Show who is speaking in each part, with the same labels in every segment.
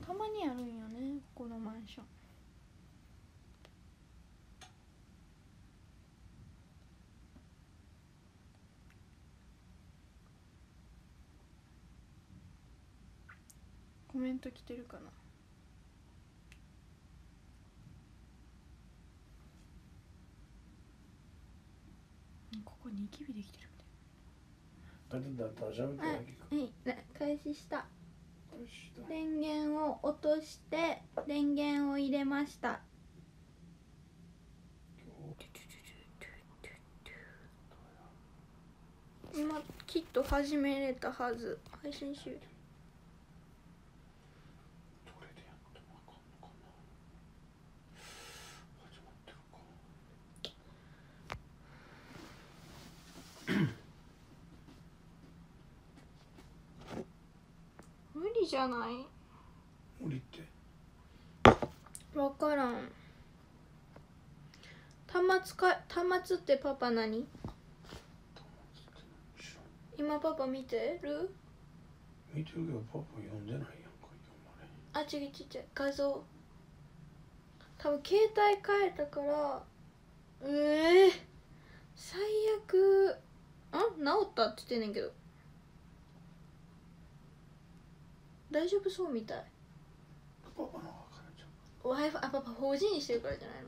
Speaker 1: たまにあるんよね、ここのマンション。コメント来てるかな。ここニキビできてるみたい。はい、開始した。電源を落として電源を入れました。今きっと始めれたはず。配信終了。無理じゃない？
Speaker 2: 無理って
Speaker 1: 分からん。端末ってパパ何？今パパ見てる？
Speaker 2: 見てるけどパパ読んでないやんか。
Speaker 1: あ、違う画像。多分携帯変えたから最悪。治ったって言ってんねんけど大丈夫そうみたい。
Speaker 2: パパの方が分からんじゃん。
Speaker 1: Wi-Fi、パパ 4G にしてるからじゃないの？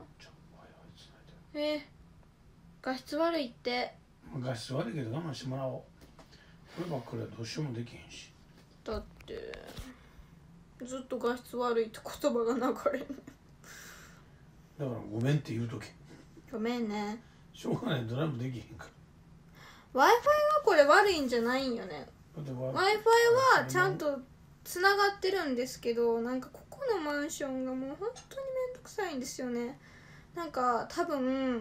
Speaker 1: 画質悪いって。
Speaker 2: 画質悪いけど我慢してもらおう。こればっかりはどうしようもできへんし。
Speaker 1: だってずっと画質悪いって言葉が流れん。
Speaker 2: だからごめんって言うとけ。
Speaker 1: ごめんね。
Speaker 2: しょうがない、ドライブできへんから。
Speaker 1: Wi-Fi はこれ悪いんじゃないんよね。 Wi-Fi はちゃんとつながってるんですけど、なんかここのマンションがもう本当にめんどくさいんですよね。なんか多分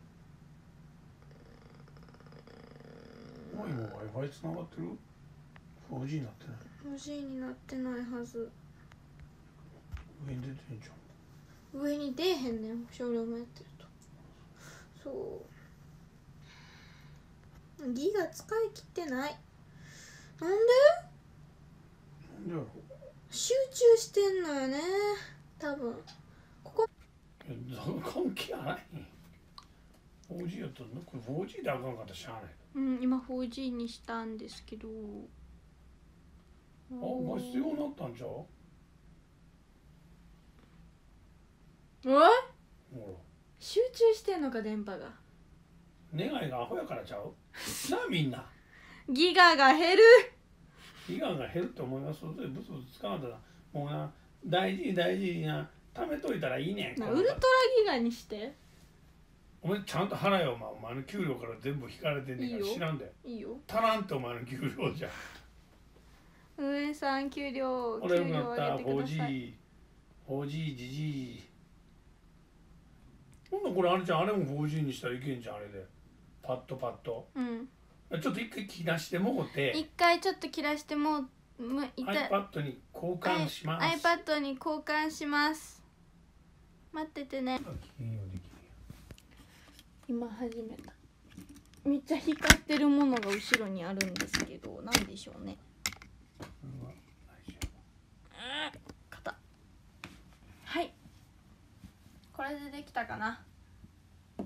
Speaker 2: 今 Wi-Fi つながってる？ 4G になってない？
Speaker 1: 4G になってないはず。
Speaker 2: 上に出てんじゃん。
Speaker 1: 上に出えへんねん、ショールームやってると。そうギガ使い切ってない。なんで？
Speaker 2: なんでやろ？
Speaker 1: 集中してんのよね多分。ここ
Speaker 2: 関係ない。4G やったらこれ 4G であかんかったらしゃあない。
Speaker 1: 今 4G にしたんですけど。
Speaker 2: 画質ようなったんちゃう？ほら
Speaker 1: 集中してんのか電波が。
Speaker 2: 願いがアホやからちゃう？なあみんな。
Speaker 1: ギガが減る。
Speaker 2: ギガが減ると思います。それブツブツ使わんだらもうな、大事にな貯めといたらいいねん。
Speaker 1: ウルトラギガにして。
Speaker 2: お前ちゃんと払えよ。お前の給料から全部引かれてんねんから。知らんで。
Speaker 1: いいよ。
Speaker 2: 足らんってお前の給料じゃ。
Speaker 1: 運営さん給料
Speaker 2: 俺もなった
Speaker 1: 上げてください。
Speaker 2: 4G じじい。ほんなこれあれじゃん、あれも 4G にしたらいけんじゃん、あれで。パッと。ちょっと一回切らしてもうて。
Speaker 1: 一回ちょっと切らしてもう。
Speaker 2: iPad に交換します。
Speaker 1: iPad に交換します。待っててね。今始めた。めっちゃ光ってるものが後ろにあるんですけど、なんでしょうね。肩。はい。これでできたかな。こ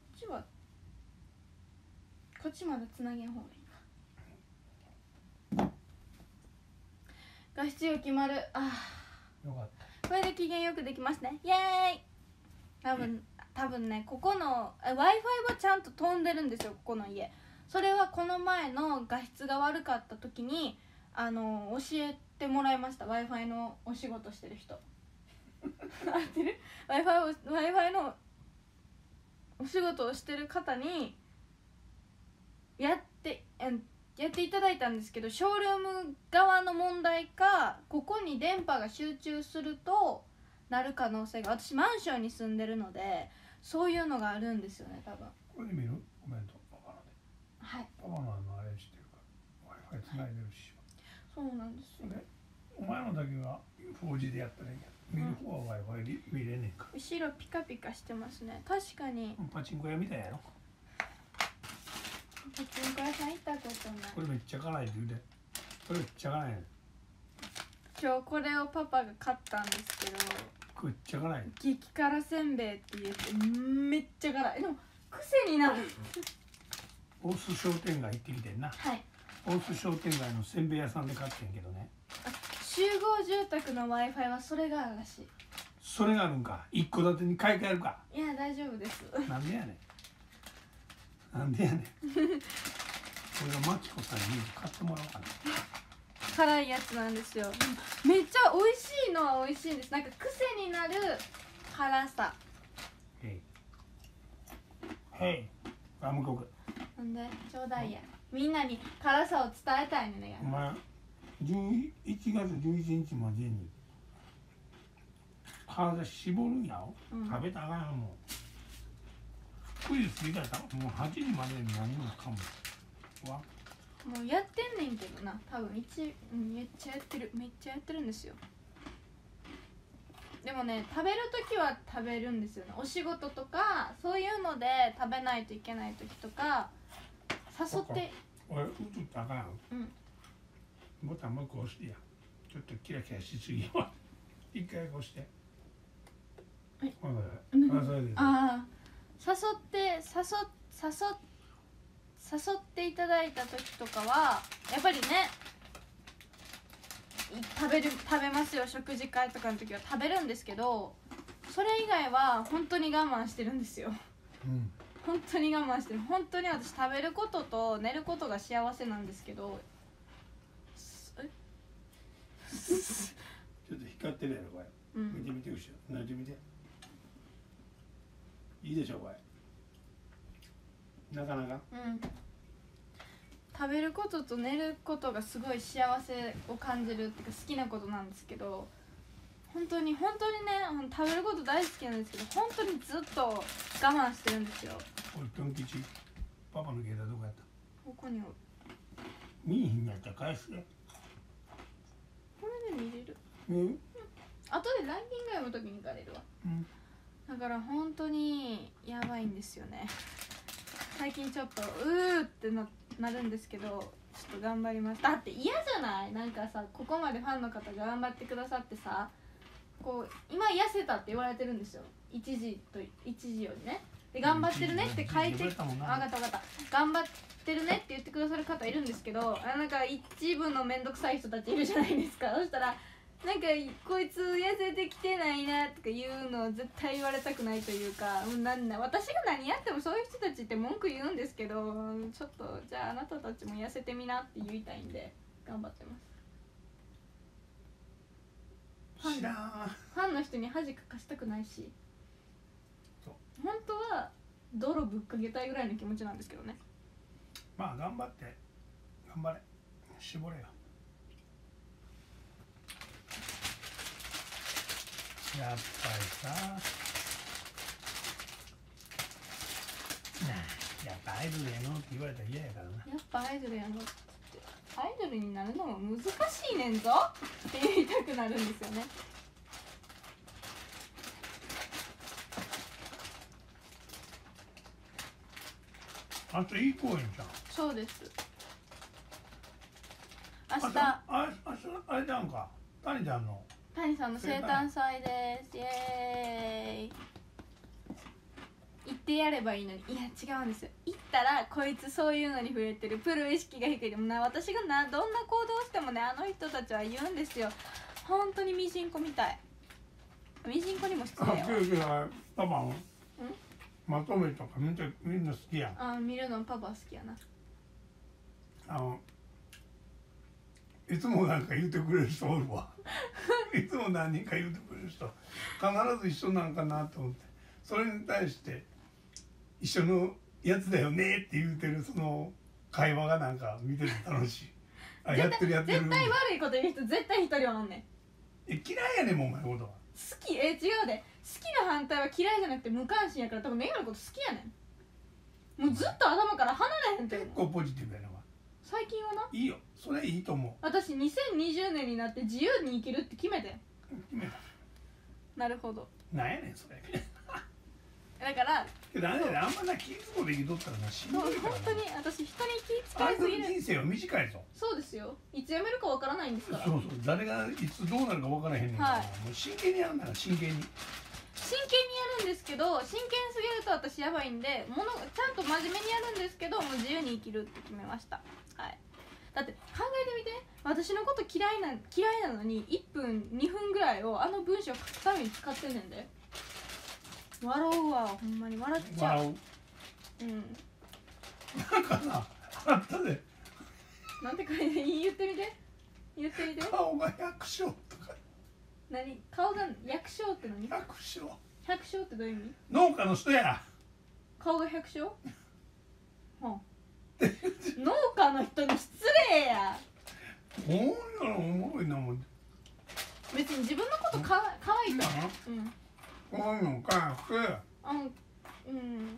Speaker 1: っちまだつなげん方がいいわ。画質よ決まる。よかった。これで機嫌よくできますね。イエーイ。多分ね、ここの Wi-Fi はちゃんと飛んでるんですよ、ここの家。それはこの前の画質が悪かった時に教えてもらいました。 Wi-Fi のお仕事してる人。合ってる？ Wi-Fi のお仕事をしてる方にやっていただいたんですけど、ショールーム側の問題か、ここに電波が集中するとなる可能性が。私マンションに住んでるのでそういうのがあるんですよね、多分。
Speaker 2: これで見る？コメントパパので。
Speaker 1: はい。
Speaker 2: パパのあれしてるから Wi-Fi つないでるし。
Speaker 1: そうなんですよ。
Speaker 2: お前のだけが 4G でやったらいいや。見る方は Wi-Fi で見れねえから。
Speaker 1: 後ろピカピカしてますね。確かに。
Speaker 2: パチンコ屋みたいやろ。
Speaker 1: パチンコ屋さん行ったことない。
Speaker 2: これめっちゃ辛いって言うで。これめっちゃ辛いね。
Speaker 1: 今日これをパパが買ったんですけど、
Speaker 2: めっちゃ辛い。
Speaker 1: 激辛せんべいって言ってめっちゃ辛い。でも癖になる。
Speaker 2: 大須商店街行ってきてんな。
Speaker 1: はい。
Speaker 2: 大須商店街のせんべい屋さんで買ってんけどね。
Speaker 1: 集合住宅の Wi-Fi はそれがあるらしい。
Speaker 2: それがあるんか。一戸建てに買い替えるか。
Speaker 1: いや大丈夫です。
Speaker 2: なんでやねん。なんでやねん。これがマキコさんに買ってもらおうかな。
Speaker 1: 辛いやつなんですよ。めっちゃ美味しいのは美味しいんです。なんか癖になる辛さ。
Speaker 2: へい。あ、向こうく。
Speaker 1: なんでちょうだいや。みんなに辛さを伝えたいのね。
Speaker 2: お前11月11日までに体絞るんやろ、食べたらあかんやん。もうクイズついたらもう8時までに何もかもわ
Speaker 1: もうやってんねんけどな。多分めっちゃやってるんですよ。でもね、食べる時は食べるんですよね。お仕事とかそういうので食べないといけない時とか誘って。
Speaker 2: 俺映ったらあかんやん。ボタンもう一個押してや。ちょっとキラキラしすぎよ。一回押して。
Speaker 1: はい。
Speaker 2: ああ、
Speaker 1: 誘っていただいた時とかはやっぱりね、食べますよ。食事会とかの時は食べるんですけど、それ以外は本当に我慢してるんですよ。本当に我慢してる。本当に私食べることと寝ることが幸せなんですけど。
Speaker 2: ちょっと光ってるやろこれ。見てみて後ろ。見てみて。いいでしょこれ。なかなか。
Speaker 1: 食べることと寝ることがすごい幸せを感じるっていうか好きなことなんですけど、本当にね、食べること大好きなんですけど、本当にずっと我慢してるんですよ。
Speaker 2: おい、トン吉、パパの携帯どこやった？
Speaker 1: ここにおる。
Speaker 2: 見えへんやったら返すね。
Speaker 1: これで見れる。後でランキング読むときに借りるわ。だから本当にやばいんですよね。最近ちょっとってなるんですけど、ちょっと頑張ります。だって嫌じゃない？なんかさ、ここまでファンの方が頑張ってくださってさ、こう今痩せたって言われてるんですよ。1時よりね。で頑張ってるねって書いて、分かった頑張ってるねって言ってくださる方いるんですけど、なんか一部のめんどくさい人たちいるじゃないですか。そしたらなんかこいつ痩せてきてないなとか言うのを絶対言われたくないというか、私が何やってもそういう人たちって文句言うんですけど、ちょっとじゃああなたたちも痩せてみなって言いたいんで頑張ってます。ファンの人に恥かかしたくないし、本当は泥ぶっかけたいぐらいの気持ちなんですけどね。
Speaker 2: まあ頑張れ絞れよ。やっぱりさ、やっぱアイドルやのって言われたら嫌やからな。
Speaker 1: やっぱアイドルやのって、アイドルになるのも難しいねんぞって言いたくなるんですよね。
Speaker 2: あといい公演じゃん。
Speaker 1: そうです。明日
Speaker 2: あれじゃんか、谷ちゃんの
Speaker 1: 谷さんの生誕祭です。イエーイ。行ってやればいいのに。いや違うんですよ。行ったらこいつそういうのに触れてる、プロ意識が低い。でも私がどんな行動してもね、あの人たちは言うんですよ。本当にミジンコみたい。ミジンコにも失礼よ。
Speaker 2: パパまとめとかみんな好きやん。
Speaker 1: 見るのパパ好きやな。
Speaker 2: いつもなんか言ってくれる人おるわ。いつも何人か言ってくれる人必ず一緒なんかなと思って、それに対して一緒のやつだよねって言うてるその会話がなんか見てて楽しい。やってる
Speaker 1: 絶対悪いこと言う人絶対一人はおんねん。
Speaker 2: 嫌いやねんもんお前のことは。
Speaker 1: 好き違うで、好きな反対は嫌いじゃなくて無関心やから、多分メガのこと好きやねん。もうずっと頭から離れへんって。
Speaker 2: 結構ポジティブやな。
Speaker 1: 最近はな。
Speaker 2: いいよ、それいいと思う。
Speaker 1: 私2020年になって自由に生きるって決めてん。
Speaker 2: 決めた。
Speaker 1: なるほど。
Speaker 2: なんやねんそれ。
Speaker 1: だから
Speaker 2: けどあれあんまな気ぃつこできとったらなしんどいから
Speaker 1: 本当に私人に気使
Speaker 2: あいつの
Speaker 1: いすぎる。
Speaker 2: 人生は短いぞ。
Speaker 1: そうですよ、いつ辞めるかわからないんですから。
Speaker 2: そうそう、誰がいつどうなるか分からへんねんから、
Speaker 1: はい
Speaker 2: もう真剣にやるんだから真剣に。
Speaker 1: 真剣にやるんですけど、真剣すぎると私やばいんで、ちゃんと真面目にやるんですけど、もう自由に生きるって決めました。はい。だって考えてみて、私のこと嫌いなのに1分2分ぐらいをあの文章書くために使ってんねんで。笑うわ、ほんまに笑っちゃう。
Speaker 2: 笑う。
Speaker 1: うん。
Speaker 2: なんかな、あったで。
Speaker 1: なんて書いて言ってみて。言ってみて。
Speaker 2: 顔が百姓とか。
Speaker 1: 何？顔が百姓って何？
Speaker 2: 百姓。
Speaker 1: 百姓ってどういう意味？
Speaker 2: 農家の人や。
Speaker 1: 顔が百姓？はあ、農家の人に失礼や。
Speaker 2: こういうのおもろいなもん。
Speaker 1: 別に自分のことかわいいから。うん。
Speaker 2: こういうのかって、
Speaker 1: うん。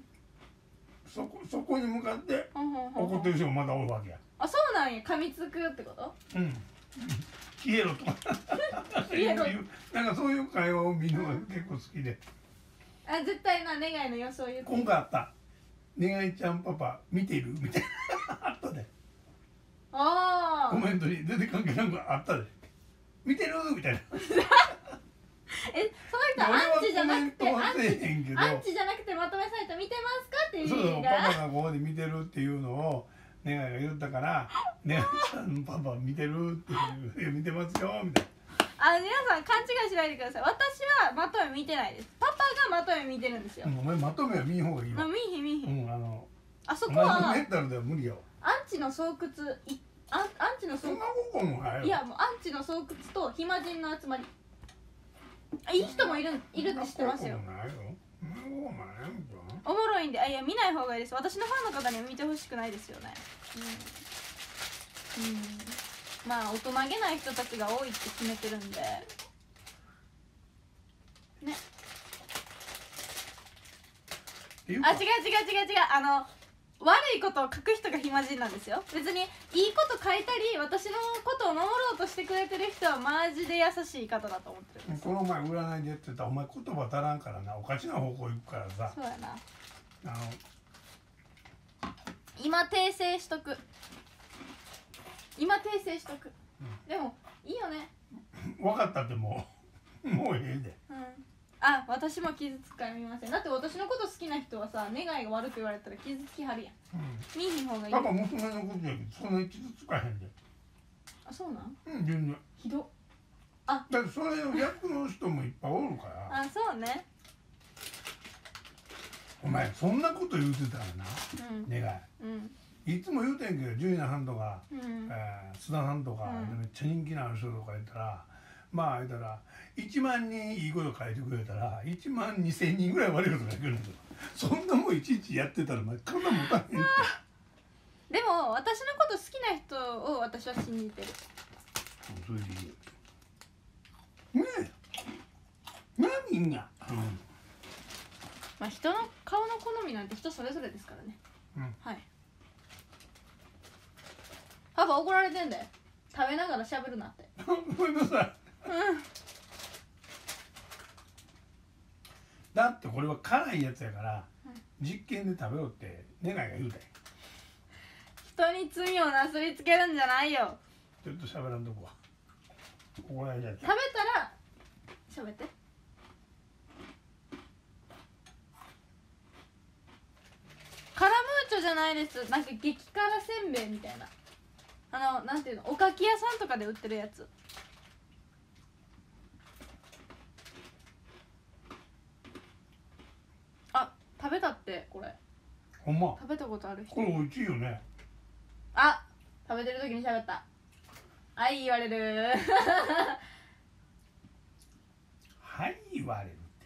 Speaker 2: そこに向かって怒ってる人もまだおるわけや。
Speaker 1: あ、そうなんや。噛みつくってこと？
Speaker 2: うん。消えろとか。
Speaker 1: 消えろ。
Speaker 2: なんかそういう会話を見るのが結構好きで。
Speaker 1: あ、絶対な、願いの予想言って。
Speaker 2: 今回あった。願いちゃんパパ見てるみたいなあったで。
Speaker 1: ああ。
Speaker 2: コメントに出て関係なんかあったで。見てるみたいな。
Speaker 1: その人アンチじゃなくてアンチじゃなくてまとめサイト見てますかっていう
Speaker 2: そうそう、
Speaker 1: 意味が。
Speaker 2: パパがここで見てるっていうのを願いが言ったから「願いちゃんパパ見てる?」っていう「見てますよ」みたいな。
Speaker 1: 皆さん勘違いしないでください。私はまとめ見てないです。パパがまとめ見てるんですよ。
Speaker 2: お前まとめは見ん方がいいわ。
Speaker 1: 見えへん見えへん。あそこ
Speaker 2: お前の
Speaker 1: は
Speaker 2: メンタルでは無理よ。
Speaker 1: アンチの巣窟、アンチの巣窟。いやもうアンチの巣窟と暇人の集まり。いい人もいるって知ってますよ。おもろいんで、いや見ない方がいいです。私のファンの方には見てほしくないですよね。まあ大人げない人たちが多いって決めてるんでね。違う悪いことを書く人が暇人なんですよ。別にいいこと書いたり私のことを守ろうとしてくれてる人はマジで優しい方だと思ってるんです。
Speaker 2: この前占いでやってたお前言葉足らんからな、おかしな方向行くからさ。
Speaker 1: そうやな。今訂正しとく、でもいいよね。
Speaker 2: 分かったってもうええで。
Speaker 1: あ、私も傷つくから見ません。だって私のこと好きな人はさ、願いが悪く言われたら傷つきはるやん。見えへん方がいい。
Speaker 2: パパ娘のことやけどそんなに傷つかへんで。
Speaker 1: あ、そうなん？
Speaker 2: 全然。
Speaker 1: ひど。
Speaker 2: だってそれの逆の人もいっぱいおるから。
Speaker 1: あ、そうね。
Speaker 2: お前そんなこと言うてたらな、願い。いつも言うてんけど、ジュニアさんとか須田さんとかめっちゃ人気のある人とか言ったら、まあ言ったら1万人いいこと書いてくれたら1万2000人ぐらい悪いこと書いてくれるんだよ。そんなもんいちいちやってたら体持たへんって。
Speaker 1: でも私のこと好きな人を私は信じてる。
Speaker 2: それでいいよねえ。みんな、
Speaker 1: まあ人の顔の好みなんて人それぞれですからね。はい。パパ怒られてんだよ。食べながら喋るなって。
Speaker 2: ごめんなさい。だってこれは辛いやつやから、実験で食べろって願いが言うたんや。
Speaker 1: 人に罪をなすりつけるんじゃないよ。
Speaker 2: ちょっと喋らんとこは怒られちゃう。
Speaker 1: 食べたら喋って。カラムーチョじゃないです。なんか激辛せんべいみたいな、なんていうの、おかき屋さんとかで売ってるやつ。あ、食べたって。これ
Speaker 2: ほんま
Speaker 1: 食べたことある人。
Speaker 2: これ美味しいよね。
Speaker 1: あ、食べてる時に喋った。はい言われる
Speaker 2: はい言われるって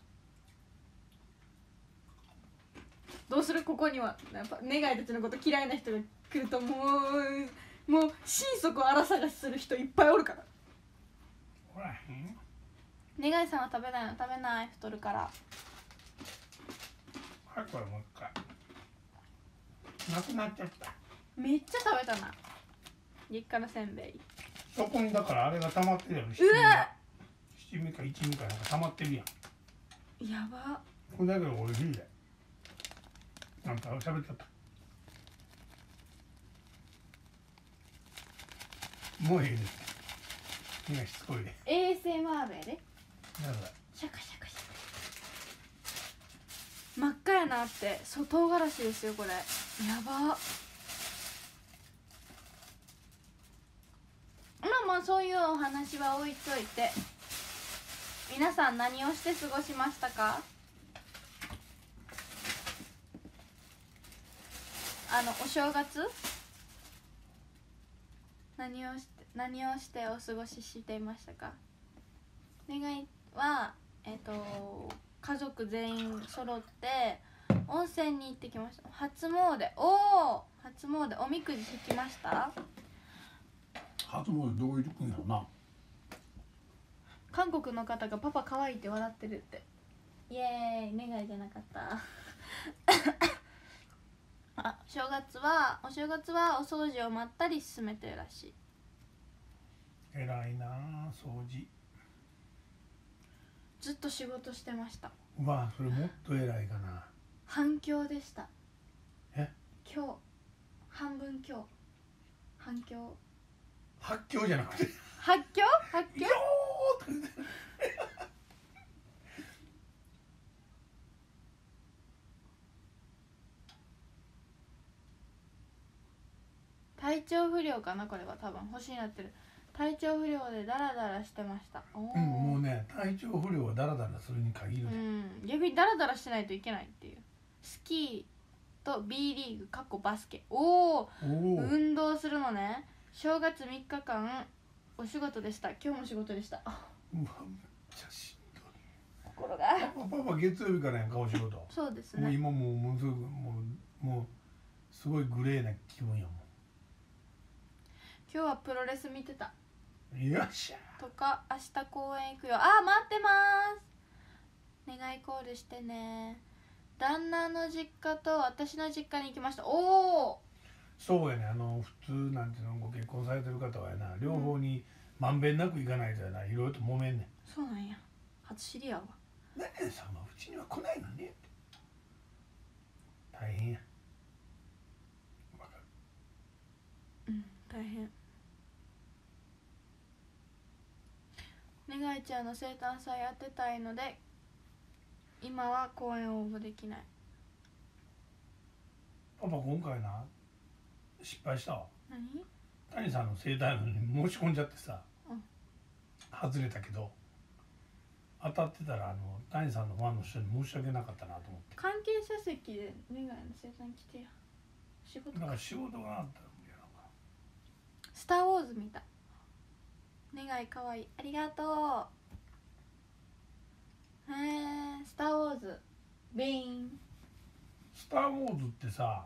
Speaker 1: な。どうする？ここにはやっぱ願いたちのこと嫌いな人が来るともう心底荒探しする人いっぱいおるから。
Speaker 2: ほらへん。
Speaker 1: 願いさんは食べないの？食べない、太るから。
Speaker 2: はい、これもう一回なくなっちゃった。
Speaker 1: めっちゃ食べたな、激辛せんべい。
Speaker 2: そこにだからあれが溜まってるやろ。七味か一味かなんか溜まってるやん。
Speaker 1: やば。
Speaker 2: これだけど美味しいで。なんか喋っちゃった。もういいです。みんなしつこいで。
Speaker 1: ASMR やで。
Speaker 2: なんか
Speaker 1: シャカシャカシャカ。真っ赤やなって。そう、唐辛子ですよこれ。やば。まあそういうお話は置いといて、皆さん何をして過ごしましたか？お正月何をしてお過ごししていましたか？願いは家族全員揃って温泉に行ってきました。初詣。初詣おみくじ引きました？
Speaker 2: 初詣どういうくんやろな。
Speaker 1: 韓国の方がパパ可愛いって笑ってるって。イエーイ。願いじゃなかったお正月はお掃除をまったり進めてるらしい。
Speaker 2: 偉いなあ、掃除。
Speaker 1: ずっと仕事してました。
Speaker 2: うわ、それもっと偉いかな。
Speaker 1: 反響でした。
Speaker 2: え？
Speaker 1: 今日半分今日反響。
Speaker 2: 発狂じゃなくて
Speaker 1: 発狂？
Speaker 2: よーって
Speaker 1: 体調不良かな、これは多分星になってる。体調不良でダラダラしてました。
Speaker 2: もうね、体調不良はダラダラするに限るで。
Speaker 1: 逆にダラダラしてないといけないっていう。スキーと B リーグバスケ。運動するのね。正月3日間お仕事でした。今日も仕事でした。
Speaker 2: うわ、めっちゃしんどい。
Speaker 1: 心が
Speaker 2: パパ月曜日からやんか、お仕事。
Speaker 1: そうですね。
Speaker 2: もう今もうすごいグレーな気分やもん。
Speaker 1: 今日はプロレス見てた。
Speaker 2: よっしゃ
Speaker 1: とか、明日公園行くよ。待ってます。願いコールしてね。旦那の実家と私の実家に行きました。
Speaker 2: そうやね。普通なんていうの、ご結婚されてる方はやな、両方にまんべんなく行かないとやな、いろいろと揉めんねん。
Speaker 1: そうなんや。初知りやわ。
Speaker 2: 何々さんはうちには来ないのね。大変や。わか
Speaker 1: う
Speaker 2: る。
Speaker 1: ん、大変。願いちゃんの生誕祭やってたいので今は公演応募できない。
Speaker 2: パパ今回な失敗したわ。
Speaker 1: 何？
Speaker 2: 谷さんの生誕祭に申し込んじゃってさ、外れたけど当たってたら谷さんのファンの人に申し訳なかったなと思って。
Speaker 1: 関係者席で願いの生誕来てや。仕事
Speaker 2: だから仕事があったんだよ。なんか
Speaker 1: スター・ウォーズ見た。願いかわいい。ありがとう。スター・ウォーズビーン。
Speaker 2: スター・ウォーズってさ、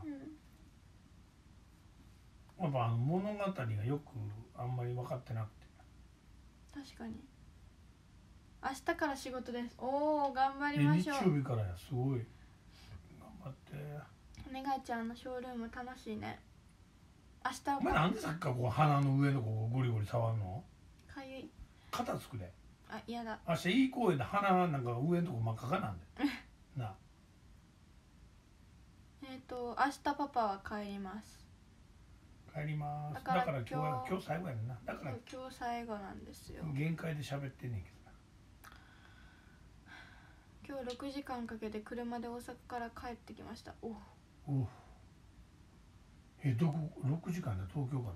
Speaker 2: やっぱ物語がよくあんまり分かってなくて。
Speaker 1: 確かに。明日から仕事です。頑張りましょう。
Speaker 2: 日曜日からや。すごい頑張って。
Speaker 1: 願いちゃんのショールーム楽しいね。明日
Speaker 2: お前なんでさっきからこう鼻の上のここゴリゴリ触るの？
Speaker 1: かゆい。
Speaker 2: 肩つくで。
Speaker 1: 嫌だ。
Speaker 2: 明日いい公園で鼻なんか上のとこ真っ赤かなんでな。
Speaker 1: 明日パパは帰ります。
Speaker 2: 帰ります。だから今日最後やねんな。だから
Speaker 1: 今日最後なんですよ。
Speaker 2: 限界で喋ってんねんけどな。
Speaker 1: 今日6時間かけて車で大阪から帰ってきました。どこ
Speaker 2: 6時間で東京かな。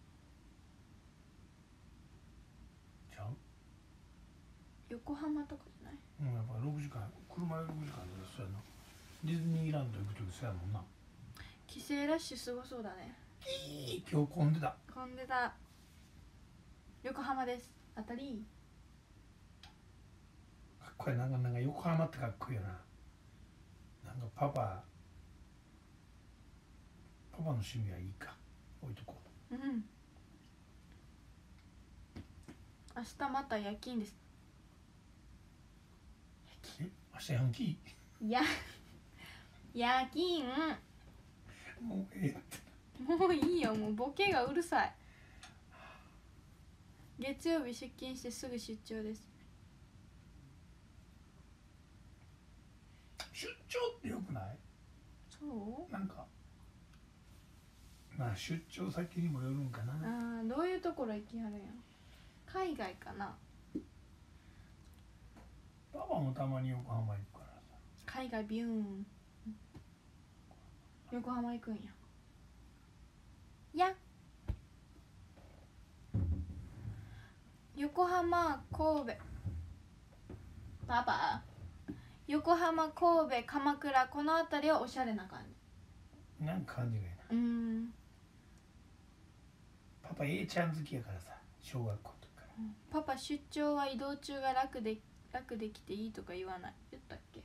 Speaker 2: ちゃう？
Speaker 1: 横浜とかじゃない？
Speaker 2: やっぱ6時間、車で6時間でそうやな。ディズニーランド行くときそうやもんな。
Speaker 1: 帰省ラッシュすごそうだね。
Speaker 2: 今日混んでた。
Speaker 1: 混んでた。横浜です。当たり。
Speaker 2: かっこいい。なんか横浜ってかっこいいよな。なんかパパの趣味はいいか。置いとこう。
Speaker 1: 明日また夜勤です。
Speaker 2: 明日ヤンキ
Speaker 1: ー？夜勤。
Speaker 2: もうええって。
Speaker 1: もういいよ。もうボケがうるさい。月曜日出勤してすぐ出張です。
Speaker 2: 張ってよくない？
Speaker 1: そう
Speaker 2: なんかまあ出張先にもよるんかな。
Speaker 1: あ、どういうところ行きはるんや。海外かな。
Speaker 2: パパもたまに横浜行くからさ。
Speaker 1: 海外ビューン。横浜行くんや。や横浜神戸。パパ横浜神戸鎌倉この辺りはおしゃれな感じ。
Speaker 2: なんか感じがいいな。パパ A ちゃん好きやからさ、小学校の時から、
Speaker 1: パパ出張は移動中が楽できていいとか言わない。言ったっけ？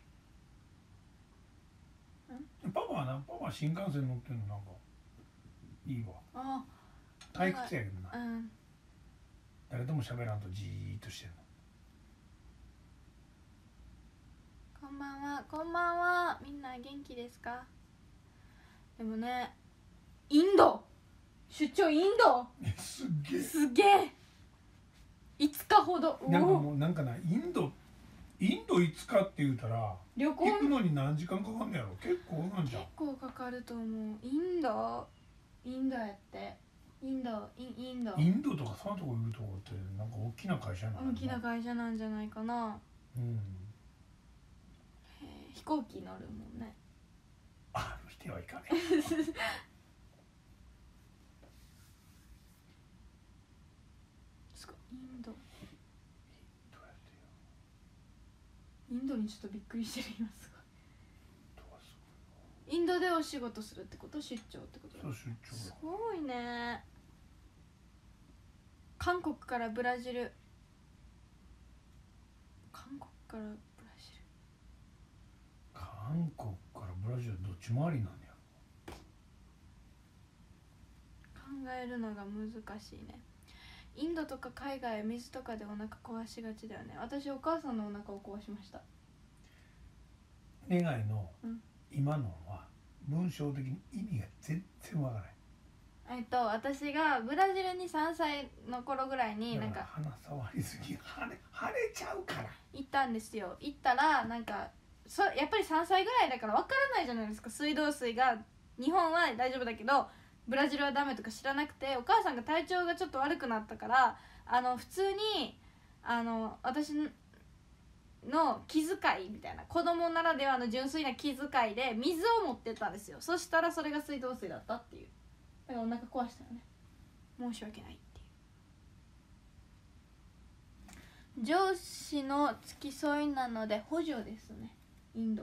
Speaker 2: パパはな、パパは新幹線乗ってんのなんかいいわ。
Speaker 1: ああ
Speaker 2: 退屈やけどな、
Speaker 1: うん、
Speaker 2: 誰とも喋らんとじーっとしてんの。
Speaker 1: こんばんは、こんばんは。みんな元気ですか？でもね、インド出張、インド
Speaker 2: すっげえ、
Speaker 1: すげえ。5日ほど。
Speaker 2: なんかもうなんかな、インド5日って言うたら
Speaker 1: 旅行
Speaker 2: 行くのに何時間かかんねやろ。結構なんじゃん。
Speaker 1: 結構かかると思う。インドやって。インド
Speaker 2: とかそんなとこいるとこってなんか大きな会社なの。
Speaker 1: 大きな会社なんじゃないかな。飛行機乗るもんね。
Speaker 2: あの人はいかね
Speaker 1: すごい。インドにちょっとびっくりしてる。今すごい。インドでお仕事するってこと？出張ってこと？
Speaker 2: そう、出張。
Speaker 1: すごいね。韓国からブラジル。韓国からブラジル。
Speaker 2: 韓国からブラジルどっち回りなんや。
Speaker 1: 考えるのが難しいね。インドとか海外は水とかでお腹壊しがちだよね。私お母さんのお腹を壊しました。
Speaker 2: 願いの今のは文章的に意味が全然わからない。
Speaker 1: 私がブラジルに3歳の頃ぐらいになんか
Speaker 2: 鼻触りすぎ、腫れちゃうから
Speaker 1: 行ったんですよ。行ったらなんかやっぱり3歳ぐらいだからわからないじゃないですか。水道水が日本は大丈夫だけどブラジルはダメとか知らなくて、お母さんが体調がちょっと悪くなったから普通に私の気遣いみたいな、子供ならではの純粋な気遣いで水を持ってったんですよ。そしたらそれが水道水だったっていう。だからお腹壊したよね。申し訳ないっていう。上司の付き添いなので補助ですね。インド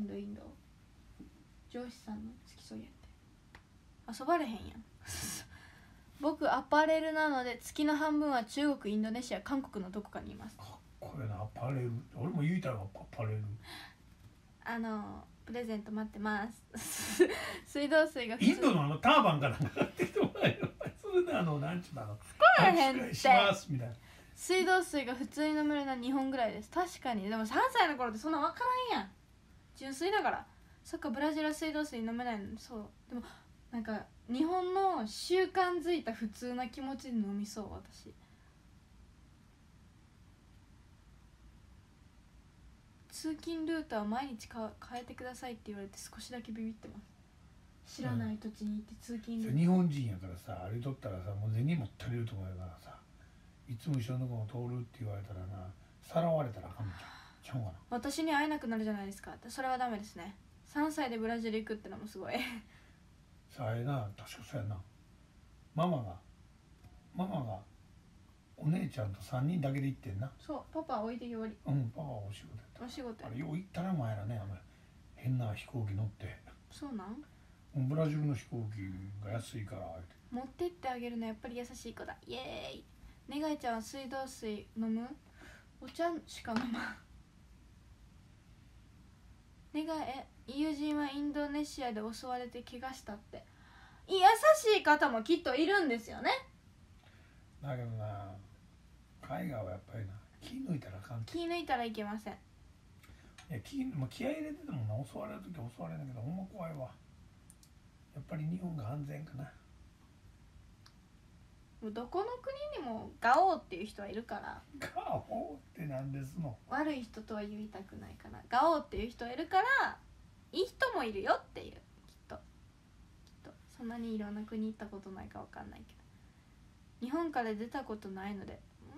Speaker 1: 上司さんの付き添いやって遊ばれへんやん僕アパレルなので月の半分は中国、インドネシア、韓国のどこかにいます。
Speaker 2: かっこいいな、アパレル。俺も言いたいわ、アパレル。
Speaker 1: プレゼント待ってます水道水が
Speaker 2: インドのターバンかなんか買ってきてもらえる。それでなんちゅうの
Speaker 1: 使えへんって
Speaker 2: しますみたいな。
Speaker 1: 水道水が普通に飲めるのは2本ぐらいです。確かに。でも3歳の頃ってそんな分からんやん。純粋だから。そっか、ブラジルは水道水飲めないの。そう。でもなんか日本の習慣づいた普通な気持ちで飲みそう。私通勤ルートは毎日変えてくださいって言われて少しだけビビってます。知らない土地に行って通勤ルート、
Speaker 2: 日本人やからさ、歩いとったらさ、もう銭持ってるとこやからさ、いつも一緒のとこを通るって言われたらな、さらわれたらあかんのちゃうかな。
Speaker 1: 私に会えなくなるじゃないですか。それはダメですね。3歳でブラジル行くってのもすごい
Speaker 2: さあな、確かそうやな。ママがお姉ちゃんと3人だけで行ってんな。
Speaker 1: そう、パパは置いてきぼり。
Speaker 2: パパはお仕事やった。
Speaker 1: お仕事や。
Speaker 2: あれよう行ったな、前らね、変な飛行機乗って。
Speaker 1: そうなん？
Speaker 2: ブラジルの飛行機が安いから
Speaker 1: 持ってってあげるのやっぱり優しい子だ。イエーイ。ねがいちゃんは水道水飲む？お茶しか飲まん。ねが友人はインドネシアで襲われて怪我したって。優しい方もきっといるんですよね。
Speaker 2: だけどな、海外はやっぱりな、気抜いたらあかん。
Speaker 1: 気抜いたらいけません。
Speaker 2: いや、気合い入れててもな、襲われる時は襲われるんだけど、ほんま怖いわ。やっぱり日本が安全かな。
Speaker 1: どこの国にもガオーっていう人はいるから。
Speaker 2: ガオーって何ですの？
Speaker 1: 悪い人とは言いたくないから、ガオーっていう人はいるからいい人もいるよっていう、きっとそんなにいろんな国行ったことないかわかんないけど、日本から出たことないので、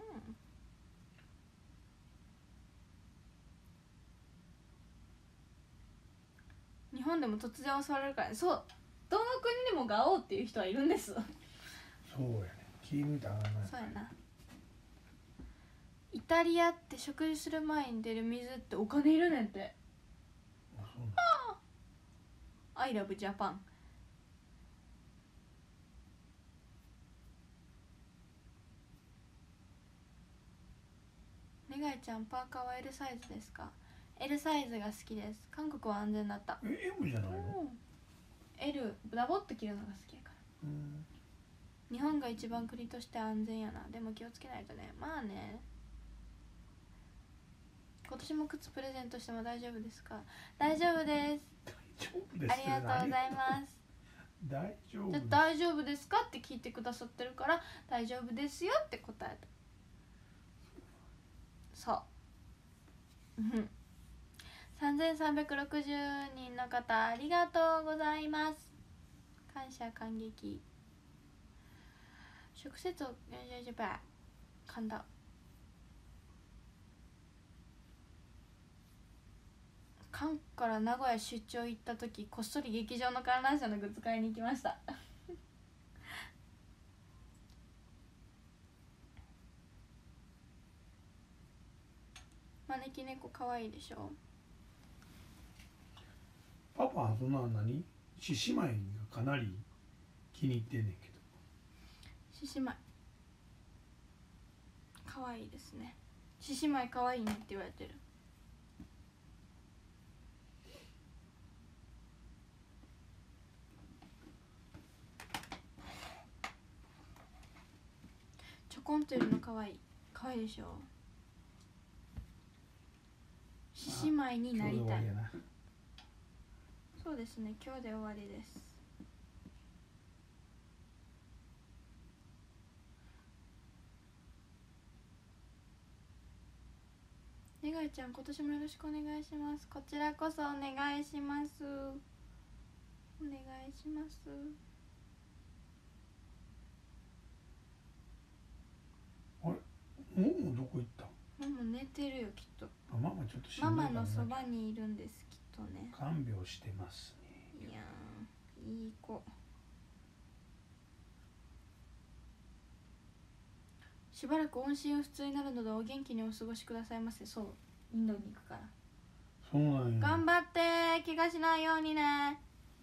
Speaker 1: 日本でも突然襲われるからね。そう、どの国でもガオーっていう人はいるんです。
Speaker 2: そうやね、気抜いたらな。
Speaker 1: そうやな。イタリアって食事する前に出る水ってお金いるねんて。I love Japan。ねがいちゃん、パーカーは L サイズですか？ L サイズが好きです。韓国は安全だった。
Speaker 2: M じゃないの？
Speaker 1: L ダボっと着るのが好きやから。日本が一番国として安全やな。でも気をつけないとね。まあね。今年も靴プレゼントしても大丈夫ですか？大丈夫です。
Speaker 2: 大丈夫です。
Speaker 1: ありがとうございます。
Speaker 2: 大丈夫。
Speaker 1: じゃ大丈夫ですかって聞いてくださってるから、大丈夫ですよって答えた。そう。3360人の方、ありがとうございます。感謝感激。直接を噛んだ。関から名古屋出張行った時、こっそり劇場の観覧車のグッズ買いに行きました招き猫かわいいでしょ。
Speaker 2: パパはそんな何獅子舞がかなり気に入ってんねんけど。
Speaker 1: 獅子舞かわいいですね。獅子舞かわいいねって言われてる。ちょこんといるのかわいい。かわいいでしょ。獅子舞になりたい。そうですね、今日で終わりです。ねがいちゃん、今年もよろしくお願いします。こちらこそお願いします。お願いします。
Speaker 2: あれ、ももどこ行った？
Speaker 1: ママ寝てるよ、きっと。
Speaker 2: ママちょっとしん
Speaker 1: マ
Speaker 2: どいから
Speaker 1: マのそばにいるんです、きっとね。
Speaker 2: 看病してますね。
Speaker 1: いやー、いい子。しばらく音信不通になるのでお元気にお過ごしくださいませ。そう、インドに行くから。
Speaker 2: そうなんや。
Speaker 1: 頑張って、怪我しないようにね。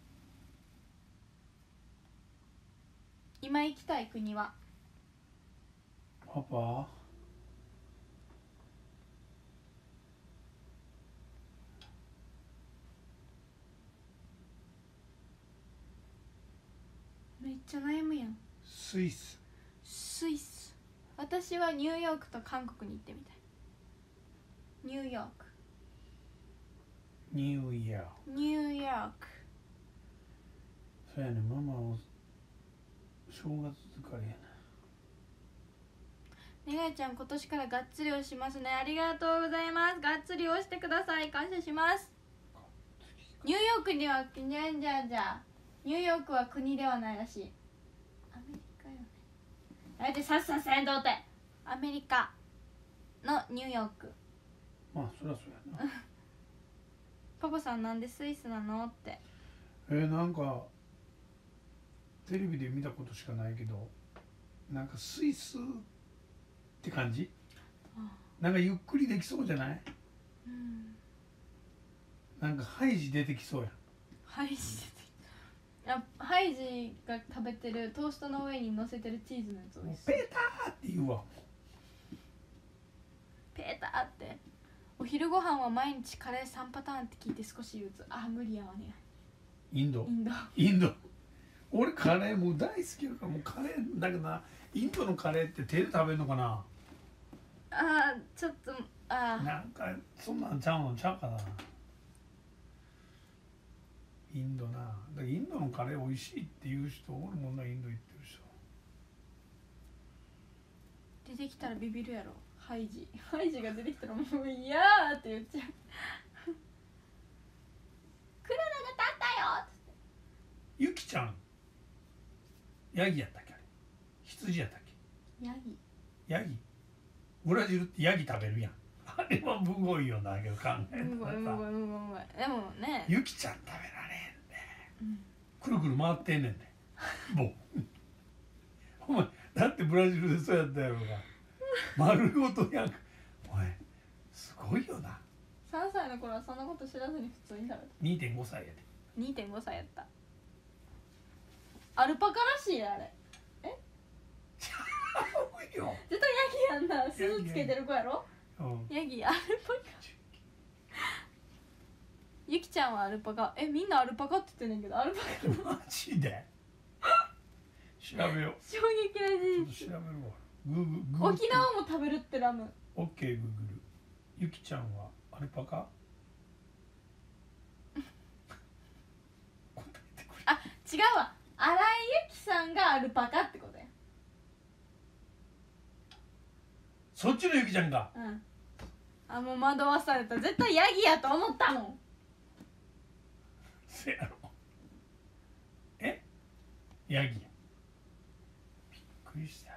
Speaker 1: 今行きたい国は？
Speaker 2: パパ？
Speaker 1: めっちゃ悩むやん。
Speaker 2: スイス。
Speaker 1: スイス。私はニューヨークと韓国に行ってみたい。ニューヨーク。
Speaker 2: ニューヨーク。
Speaker 1: ニューヨーク。
Speaker 2: そうやね、ママを正月疲れやな。
Speaker 1: ねがいちゃん、今年からがっつり押しますね。ありがとうございます。がっつり押してください。感謝します。ニューヨークにはじゃニューヨークは国ではないらしい。アメリカよね。あえてさっさせんどうて。アメリカのニューヨーク。
Speaker 2: まあそりゃそうやな
Speaker 1: パパさん、なんでスイスなのって。
Speaker 2: なんかテレビで見たことしかないけど、なんかスイスって感じ。なんかゆっくりできそうじゃない？なんかハイジ出てきそうやん。
Speaker 1: ハイジ出てきた。ハイジが食べてるトーストの上に乗せてるチーズのやつ美味しそう。
Speaker 2: ペーターって言うわ。
Speaker 1: ペーターって。お昼ご飯は毎日カレー3パターンって聞いて少し憂鬱。無理やわね。
Speaker 2: インド俺カレーもう大好きやから、もうカレーだけどな。インドのカレーって手で食べるのかな。
Speaker 1: ちょっと
Speaker 2: なんかそんなんちゃうかな。インドな、だからインドのカレー美味しいっていう人おるもんな。インド行ってる人
Speaker 1: 出てきたらビビるやろ。ハイジが出てきたらもう嫌って言っちゃうクラ
Speaker 2: ちゃんヤギやったっけ、あれ羊やったっけ、ヤギブラジルってヤギ食べるやん。あれはむごいよな、けど考えたらさ、
Speaker 1: でもね、
Speaker 2: ゆきちゃん食べられんね、くるくる回ってんねんねもうお前だってブラジルでそうやったやろが丸ごとやん。お前すごいよな。
Speaker 1: 3歳の頃はそんなこと知らずに普通に食べた。
Speaker 2: 2.5 歳やで。
Speaker 1: 2.5 歳やった。アルパカらしいやあれ。
Speaker 2: すごいよ。
Speaker 1: 絶対ヤギやんな。スーツつけてる子やろ。ヤギ、アルパカ。ゆきちゃんはアルパカ。みんなアルパカって言ってんねんけど、アルパカ
Speaker 2: マジで調べよう。
Speaker 1: 衝撃な事実。
Speaker 2: 調べるわ。グ
Speaker 1: 沖縄も食べるってラム。
Speaker 2: オッケーグーグル。ゆきちゃんはアルパカ答えてくれ。
Speaker 1: あ、違うわ。新井由紀さんがアルパカってことや。
Speaker 2: そっちのゆきちゃんが。
Speaker 1: うん。あ、もう惑わされた。絶対ヤギやと思ったもん。
Speaker 2: せやろ。ヤギや。びっくりした。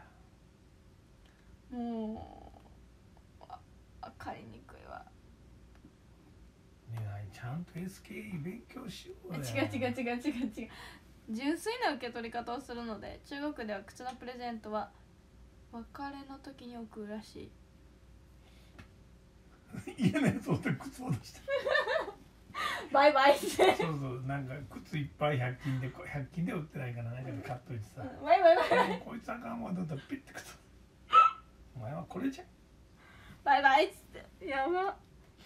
Speaker 1: もう分かりにくいわ。
Speaker 2: ねえ、ちゃんと SKE 勉強しようよ。
Speaker 1: 違う。純粋な受け取り方をするので、中国では靴のプレゼントは別れの時に送るらし
Speaker 2: い。嫌なやつをって靴を出して
Speaker 1: バイバイって
Speaker 2: そうなんか靴いっぱい100均で売ってないから何かで買っといてさ、
Speaker 1: バイバイ
Speaker 2: こいつあかんわと思ったらピッて靴お前はこれじゃん
Speaker 1: バイバイっつってやば。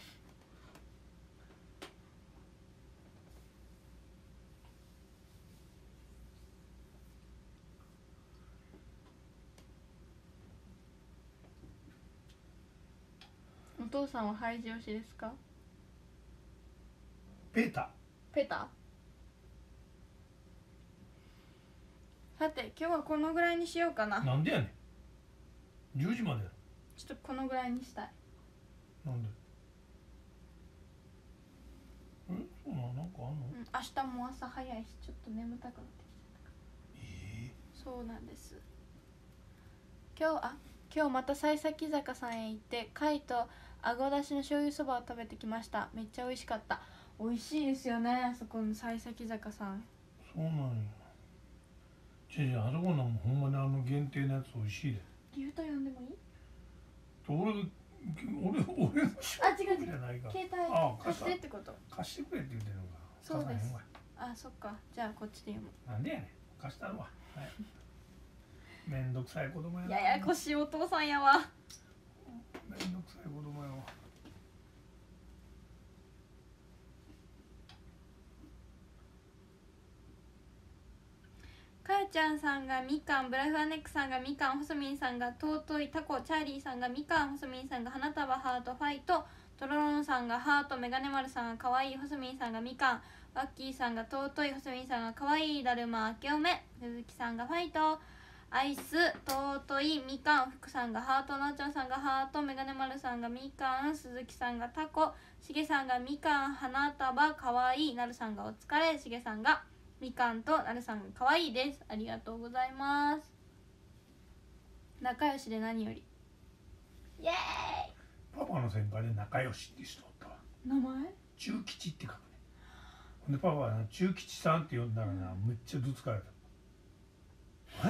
Speaker 1: お父さんはハイジ推しですか？
Speaker 2: ペータ
Speaker 1: さて今日はこのぐらいにしようかな。
Speaker 2: なんでやねん10時までや
Speaker 1: ちょっとこのぐらいにしたい。
Speaker 2: なんでそうなんかあんの、
Speaker 1: 明日も朝早いしちょっと眠たくなってきた。そうなんです。今日また幸先坂さんへ行って貝とあごだしの醤油そばを食べてきました。めっちゃ美味しかった。美味しいですよね、あそこの幸先坂さん。
Speaker 2: そうなんや。あそこのほんまに限定のやつ美味しいで。
Speaker 1: リュウタ呼んでもいい？
Speaker 2: 俺の
Speaker 1: あ、違う
Speaker 2: じゃないか。
Speaker 1: 携帯貸してってこと。
Speaker 2: 貸してくれって言ってるのか。
Speaker 1: そうです。あ、そっか。じゃあこっちで読む。
Speaker 2: なんでやねん。貸したるわ。はい。めんどくさい子供やな。
Speaker 1: ややこしいお父さんやわ。
Speaker 2: めんどくさい子供やわ。
Speaker 1: かやちゃんさんがみかん、ブラフアネックさんがみかん、ホソミンさんが尊いタコ、チャーリーさんがみかん、ホソミンさんが花束ハートファイト、トロロンさんがハート、メガネ丸さんがかわいい、ホソミンさんがみかん、ワッキーさんが尊い、ホソミンさんがかわいい、だるまあけおめ、鈴木さんがファイト、アイス、尊い、みかん、福さんがハート、なっちゃんさんがハート、メガネ丸さんがみかん、鈴木さんがタコ、しげさんがみかん、花束、かわいい、なるさんがお疲れ、しげさんがみかんとなるさんが可愛いです。ありがとうございます。仲良しで何より。イエーイ。
Speaker 2: パパの先輩で仲良しって人おったわ。
Speaker 1: 名前？
Speaker 2: 中吉って書くね。ほんでパパは中吉さんって呼んだらな、めっちゃどつかれた。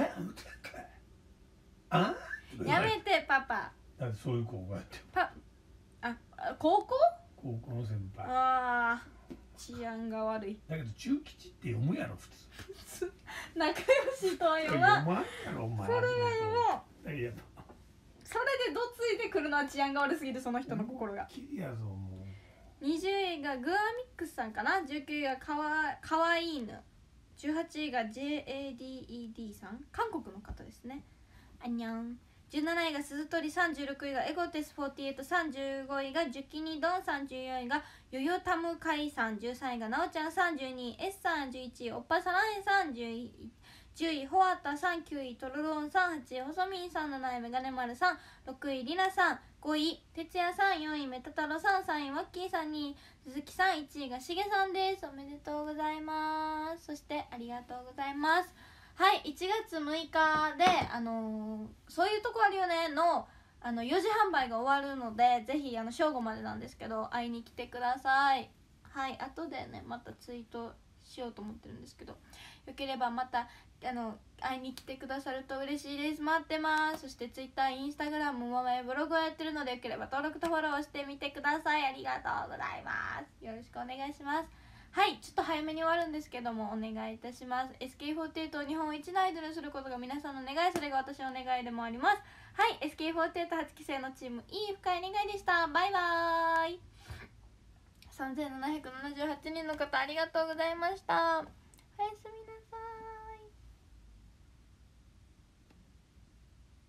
Speaker 2: あ？
Speaker 1: やめてパパ。
Speaker 2: だってそういう子がやってる。
Speaker 1: 高校
Speaker 2: の先輩。
Speaker 1: ああ。治安が悪い。
Speaker 2: だけど中吉って読むやろ普通。
Speaker 1: 仲良しとは読まん。
Speaker 2: 読まんやろお前。
Speaker 1: それが読もう。
Speaker 2: それで
Speaker 1: どついてくるのは治安が悪すぎる、その人の心が。
Speaker 2: きりやぞも
Speaker 1: う。20位がグアミックスさんかな。19位がかわいいぬ。18位が JADED さん、韓国の方ですね。あにゃん。17位が鈴鳥、36位がエゴテス48、35位がジュキニドン、34位がヨヨタムカイさん、13位がナオちゃん、32位 S さん、11位おっぱさらへんさん、11 10位ホワタさん、9位トロロンさん、8位細見さん、7位メガネ丸さん、6位りなさん、5位哲也さん、4位メタ太郎さん、3位ワッキーさん、2位鈴木さん、1位がしげさんです。おめでとうございます。そしてありがとうございます。はい、1月6日でそういうとこあるよねの4時販売が終わるので、ぜひ正午までなんですけど会いに来てください。はい、後でねまたツイートしようと思ってるんですけど、よければまた会いに来てくださると嬉しいです。待ってます。そして Twitter、Instagram、ママやブログをやってるので、よければ登録とフォローしてみてください。ありがとうございます。よろしくお願いします。はい、ちょっと早めに終わるんですけどもお願いいたします。 SK48 を日本一のアイドルにすることが皆さんの願い、それが私の願いでもあります。はい、 SK48 8期生のチームいい深い願いでした。バイバーイ。3778人の方ありがとうございました。おやすみなさい。